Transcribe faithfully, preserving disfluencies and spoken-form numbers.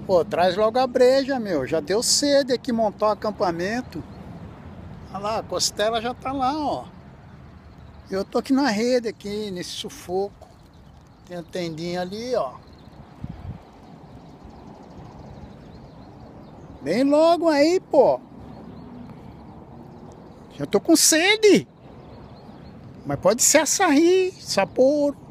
Pô, traz logo a breja, meu. Já deu sede aqui, montou o acampamento. Olha lá, a costela já tá lá, ó. Eu tô aqui na rede, aqui, nesse sufoco. Tem a tendinha ali, ó. Vem logo aí, pô. Já tô com sede. Mas pode ser açaí, Sapporo.